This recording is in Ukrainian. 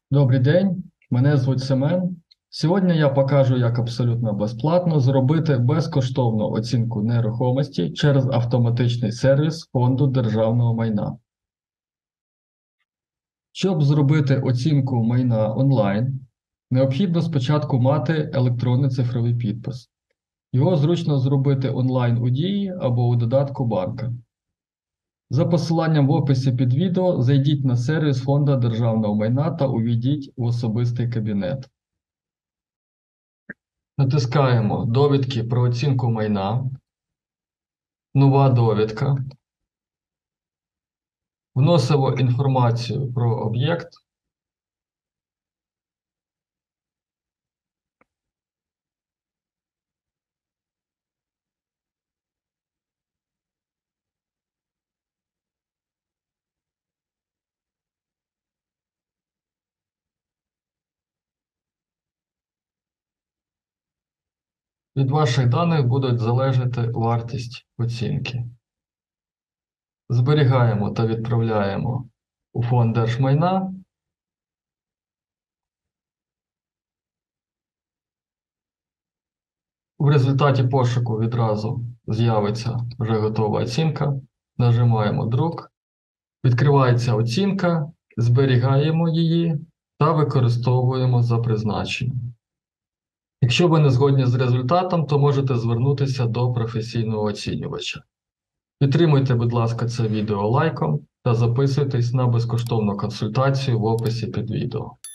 Добрий день, мене звуть Семен. Сьогодні я покажу, як абсолютно безплатно зробити безкоштовну оцінку нерухомості через автоматичний сервіс Фонду державного майна. Щоб зробити оцінку майна онлайн, необхідно спочатку мати електронний цифровий підпис. Його зручно зробити онлайн у Дії або у додатку банка. За посиланням в описі під відео зайдіть на сервіс Фонду державного майна та увійдіть в особистий кабінет. Натискаємо «Довідки про оцінку майна», «Нова довідка», вносимо інформацію про об'єкт, від ваших даних буде залежати вартість оцінки. Зберігаємо та відправляємо у Фонд держмайна. В результаті пошуку відразу з'явиться вже готова оцінка. Нажимаємо «Друк». Відкривається оцінка, зберігаємо її та використовуємо за призначенням. Якщо ви не згодні з результатом, то можете звернутися до професійного оцінювача. Підтримуйте, будь ласка, це відео лайком та записуйтесь на безкоштовну консультацію в описі під відео.